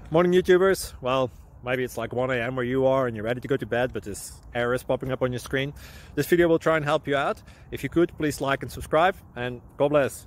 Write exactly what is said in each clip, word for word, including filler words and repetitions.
Morning YouTubers. Well, maybe it's like one A M where you are and you're ready to go to bed, but this error is popping up on your screen. This video will try and help you out. If you could, please like and subscribe, and God bless.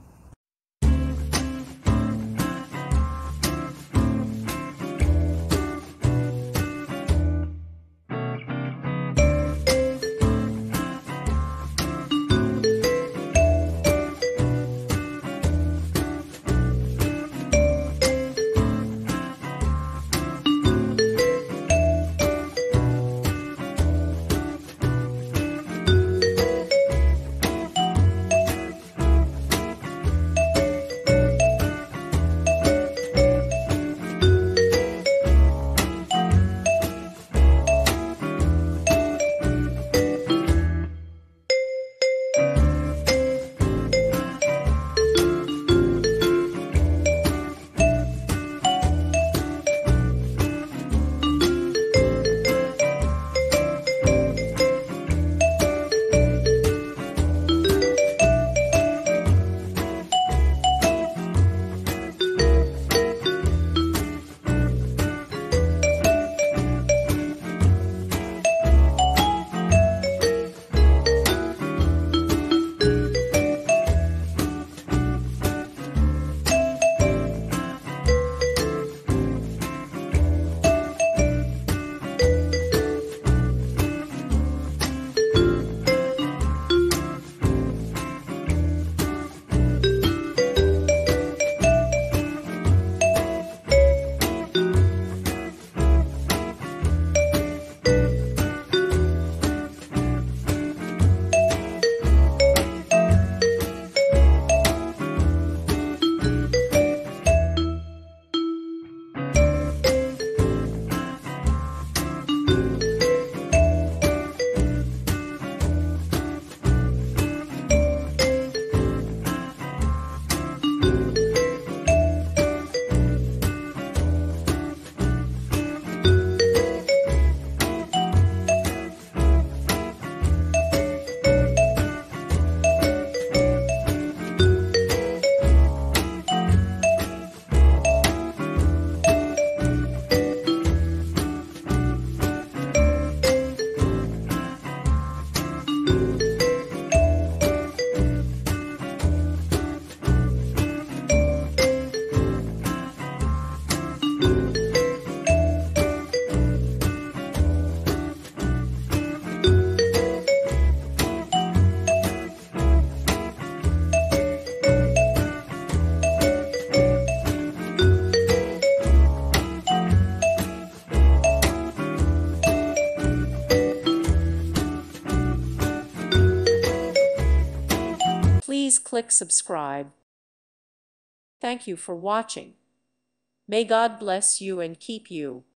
Please click subscribe. Thank you for watching. May God bless you and keep you.